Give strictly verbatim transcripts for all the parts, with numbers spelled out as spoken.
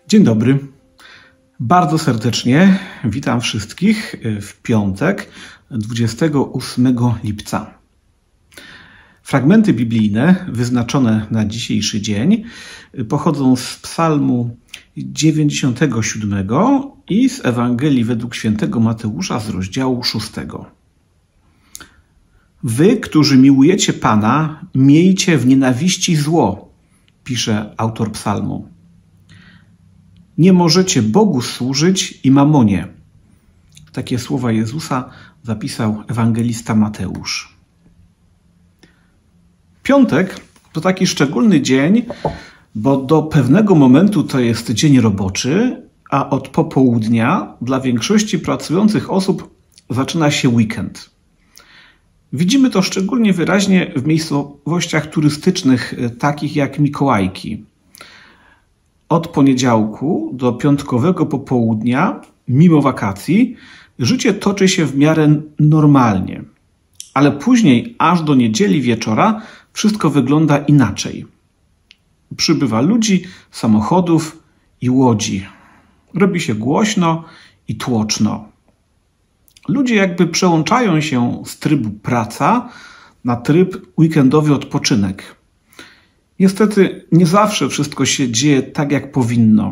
Dzień dobry. Bardzo serdecznie witam wszystkich w piątek, dwudziestego ósmego lipca. Fragmenty biblijne wyznaczone na dzisiejszy dzień pochodzą z Psalmu dziewięćdziesiątego siódmego i z Ewangelii według świętego Mateusza z rozdziału szóstego. Wy, którzy miłujecie Pana, miejcie w nienawiści zło, pisze autor psalmu. Nie możecie Bogu służyć i mamonie. Takie słowa Jezusa zapisał ewangelista Mateusz. Piątek to taki szczególny dzień, bo do pewnego momentu to jest dzień roboczy, a od popołudnia dla większości pracujących osób zaczyna się weekend. Widzimy to szczególnie wyraźnie w miejscowościach turystycznych, takich jak Mikołajki. Od poniedziałku do piątkowego popołudnia, mimo wakacji, życie toczy się w miarę normalnie. Ale później, aż do niedzieli wieczora, wszystko wygląda inaczej. Przybywa ludzi, samochodów i łodzi. Robi się głośno i tłoczno. Ludzie jakby przełączają się z trybu praca na tryb weekendowy odpoczynek. Niestety nie zawsze wszystko się dzieje tak, jak powinno.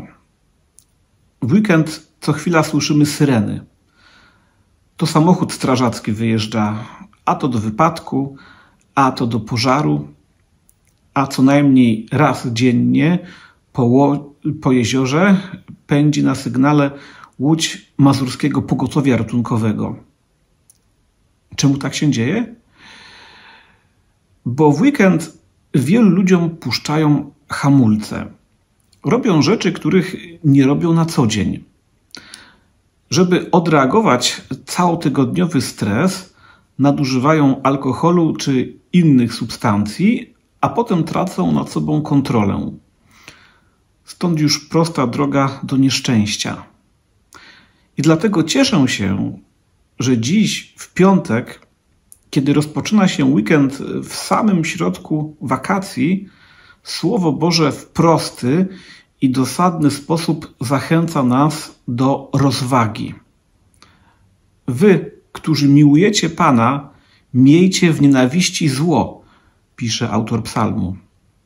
W weekend co chwila słyszymy syreny. To samochód strażacki wyjeżdża, a to do wypadku, a to do pożaru, a co najmniej raz dziennie po, po jeziorze pędzi na sygnale łódź Mazurskiego Pogotowia Ratunkowego. Czemu tak się dzieje? Bo w weekend wielu ludziom puszczają hamulce. Robią rzeczy, których nie robią na co dzień. Żeby odreagować całotygodniowy stres, nadużywają alkoholu czy innych substancji, a potem tracą nad sobą kontrolę. Stąd już prosta droga do nieszczęścia. I dlatego cieszę się, że dziś, w piątek, kiedy rozpoczyna się weekend w samym środku wakacji, Słowo Boże w prosty i dosadny sposób zachęca nas do rozwagi. Wy, którzy miłujecie Pana, miejcie w nienawiści zło, pisze autor psalmu.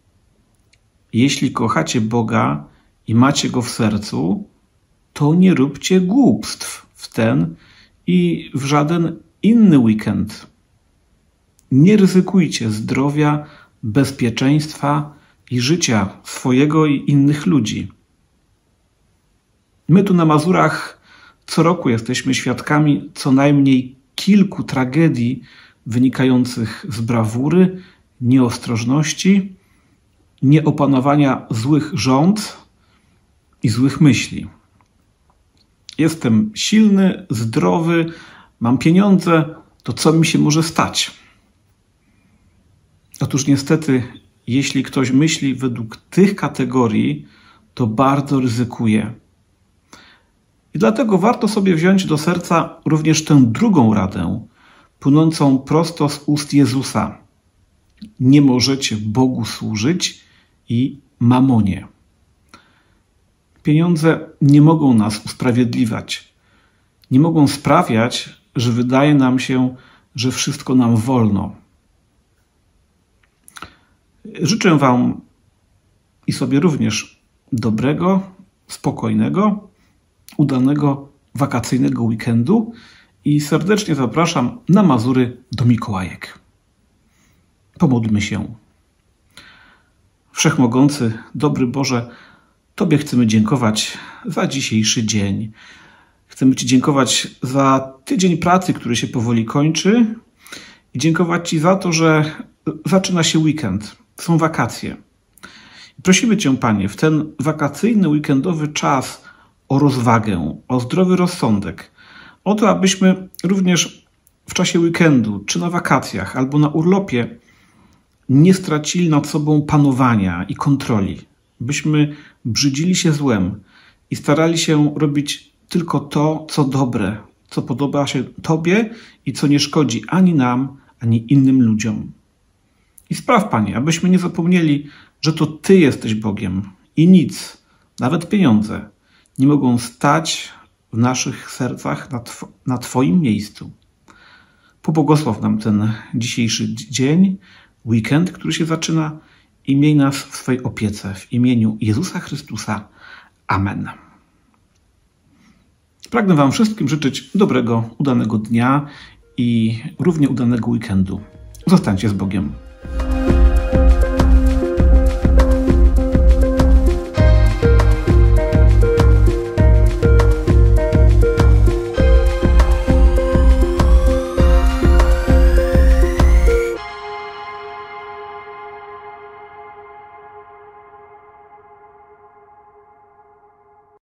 Jeśli kochacie Boga i macie Go w sercu, to nie róbcie głupstw w ten i w żaden inny weekend. Nie ryzykujcie zdrowia, bezpieczeństwa i życia swojego i innych ludzi. My tu na Mazurach co roku jesteśmy świadkami co najmniej kilku tragedii wynikających z brawury, nieostrożności, nieopanowania złych rządz i złych myśli. Jestem silny, zdrowy, mam pieniądze, to co mi się może stać? Otóż niestety, jeśli ktoś myśli według tych kategorii, to bardzo ryzykuje. I dlatego warto sobie wziąć do serca również tę drugą radę, płynącą prosto z ust Jezusa. Nie możecie Bogu służyć i mamonie. Pieniądze nie mogą nas usprawiedliwiać. Nie mogą sprawiać, że wydaje nam się, że wszystko nam wolno. Życzę Wam i sobie również dobrego, spokojnego, udanego, wakacyjnego weekendu i serdecznie zapraszam na Mazury do Mikołajek. Pomódlmy się. Wszechmogący, dobry Boże, Tobie chcemy dziękować za dzisiejszy dzień. Chcemy Ci dziękować za tydzień pracy, który się powoli kończy i dziękować Ci za to, że zaczyna się weekend. Są wakacje. Prosimy Cię, Panie, w ten wakacyjny, weekendowy czas o rozwagę, o zdrowy rozsądek, o to, abyśmy również w czasie weekendu, czy na wakacjach, albo na urlopie nie stracili nad sobą panowania i kontroli, byśmy brzydzili się złem i starali się robić tylko to, co dobre, co podoba się Tobie i co nie szkodzi ani nam, ani innym ludziom. I spraw, Panie, abyśmy nie zapomnieli, że to Ty jesteś Bogiem i nic nawet pieniądze nie mogą stać w naszych sercach na, tw na Twoim miejscu. Pobłogosław nam ten dzisiejszy dzień, weekend, który się zaczyna i miej nas w swojej opiece. W imieniu Jezusa Chrystusa. Amen. Pragnę Wam wszystkim życzyć dobrego, udanego dnia i równie udanego weekendu. Zostańcie z Bogiem.